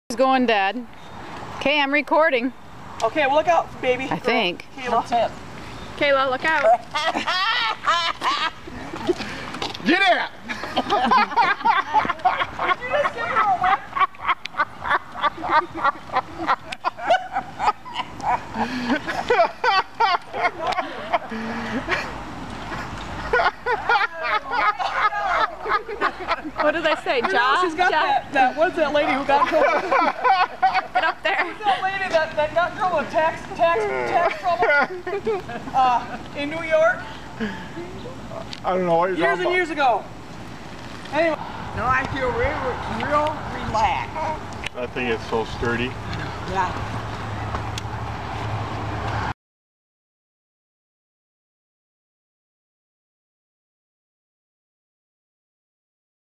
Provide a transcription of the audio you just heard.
It's going dead. Okay, I'm recording. Okay, well look out, baby. I think. Kayla. Kayla, look out. Get it! Did you just give her a whip? What did I say? Jaw? She's got that, what's that lady who got in trouble? Get up there. Who's that lady that got in trouble with tax trouble? In New York? I don't know what you're Years talking and years ago. Anyway. No, I feel real relaxed. about. I think it's so sturdy. Yeah.